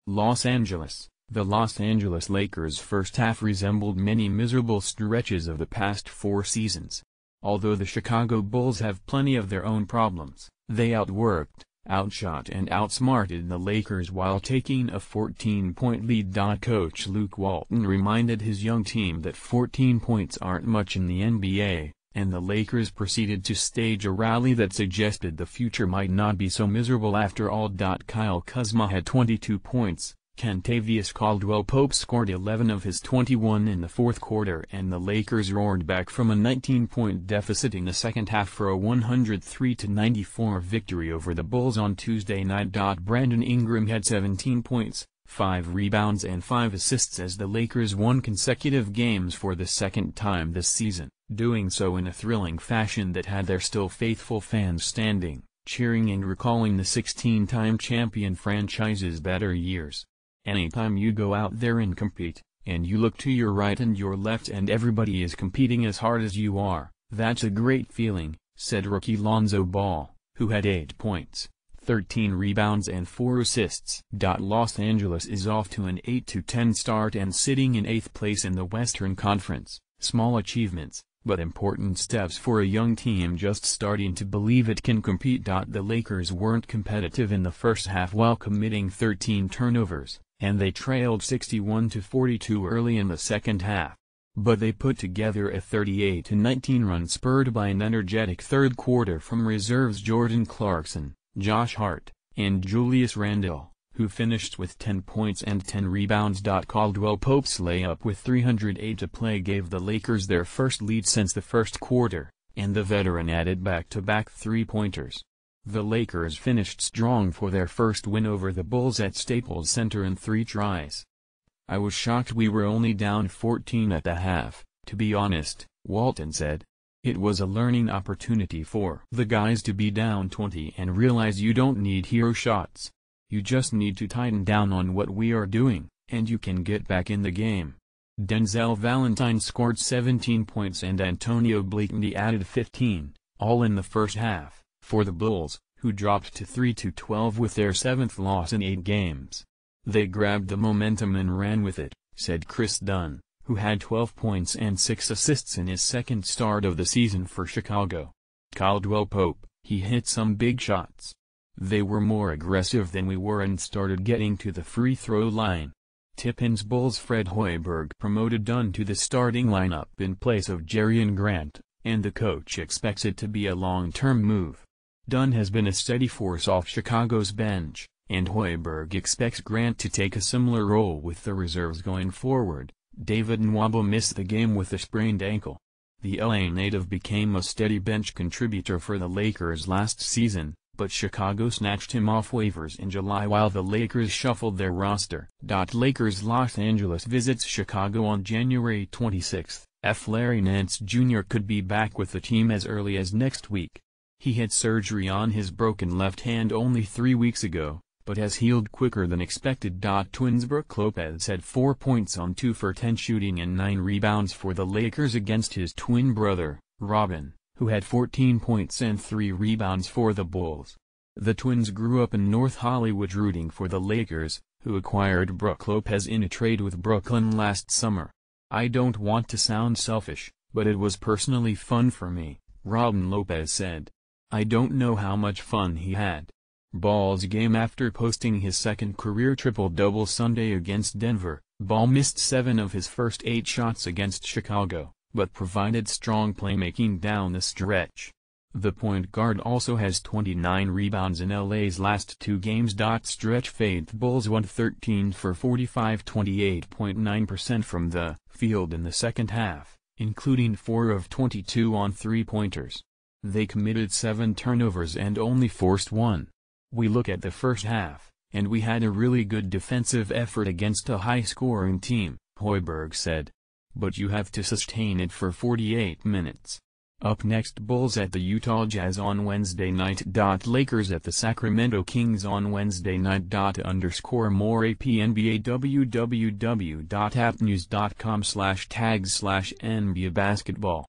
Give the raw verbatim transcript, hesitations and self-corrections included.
Los Angeles. The Los Angeles Lakers' first half resembled many miserable stretches of the past four seasons. Although the Chicago Bulls have plenty of their own problems, they outworked, outshot and outsmarted the Lakers while taking a fourteen-point lead. Coach Luke Walton reminded his young team that fourteen points aren't much in the N B A, and the Lakers proceeded to stage a rally that suggested the future might not be so miserable after all. Kyle Kuzma had twenty-two points, Kentavious Caldwell-Pope scored eleven of his twenty-one in the fourth quarter, and the Lakers roared back from a nineteen-point deficit in the second half for a one hundred three to ninety-four victory over the Bulls on Tuesday night. Brandon Ingram had seventeen points, five rebounds and five assists as the Lakers won consecutive games for the second time this season, doing so in a thrilling fashion that had their still faithful fans standing, cheering and recalling the sixteen-time champion franchise's better years. Anytime you go out there and compete, and you look to your right and your left and everybody is competing as hard as you are, that's a great feeling, said rookie Lonzo Ball, who had eight points, thirteen rebounds and four assists. Los Angeles is off to an eight to ten start and sitting in eighth place in the Western Conference. Small achievements, but important steps for a young team just starting to believe it can compete. The Lakers weren't competitive in the first half while committing thirteen turnovers, and they trailed sixty-one to forty-two early in the second half. But they put together a thirty-eight to nineteen run spurred by an energetic third quarter from reserves Jordan Clarkson, Josh Hart, and Julius Randle, who finished with ten points and ten rebounds. Caldwell-Pope's layup with three hundred eight to play gave the Lakers their first lead since the first quarter, and the veteran added back-to-back three-pointers. The Lakers finished strong for their first win over the Bulls at Staples Center in three tries. I was shocked we were only down fourteen at the half, to be honest, Walton said. It was a learning opportunity for the guys to be down twenty and realize you don't need hero shots. You just need to tighten down on what we are doing, and you can get back in the game. Denzel Valentine scored seventeen points and Antonio Blakeney added fifteen, all in the first half, for the Bulls, who dropped to three to twelve with their seventh loss in eight games. They grabbed the momentum and ran with it, said Chris Dunn, who had twelve points and six assists in his second start of the season for Chicago. Caldwell-Pope, he hit some big shots. They were more aggressive than we were and started getting to the free throw line. Tippins Bulls Fred Hoiberg promoted Dunn to the starting lineup in place of Jerian Grant, and the coach expects it to be a long-term move. Dunn has been a steady force off Chicago's bench, and Hoiberg expects Grant to take a similar role with the reserves going forward. David Nwaba missed the game with a sprained ankle. The L A native became a steady bench contributor for the Lakers last season, but Chicago snatched him off waivers in July while the Lakers shuffled their roster. Lakers Los Angeles visits Chicago on January twenty-sixth. F. Larry Nance Junior could be back with the team as early as next week. He had surgery on his broken left hand only three weeks ago, but has healed quicker than expected. Twins Brook Lopez had four points on two for ten shooting and nine rebounds for the Lakers against his twin brother, Robin, who had fourteen points and three rebounds for the Bulls. The twins grew up in North Hollywood rooting for the Lakers, who acquired Brook Lopez in a trade with Brooklyn last summer. I don't want to sound selfish, but it was personally fun for me, Robin Lopez said. I don't know how much fun he had. Ball's game after posting his second career triple-double Sunday against Denver, Ball missed seven of his first eight shots against Chicago, but provided strong playmaking down the stretch. The point guard also has twenty-nine rebounds in L A's last two games. Stretch fade Bulls won thirteen for forty-five, twenty-eight point nine percent from the field in the second half, including four of twenty-two on three-pointers. They committed seven turnovers and only forced one. We look at the first half, and we had a really good defensive effort against a high-scoring team, Hoiberg said. But you have to sustain it for forty-eight minutes. Up next, Bulls at the Utah Jazz on Wednesday night. Lakers at the Sacramento Kings on Wednesday night. Underscore more A P N B A www dot app news dot com slash tags slash N B A basketball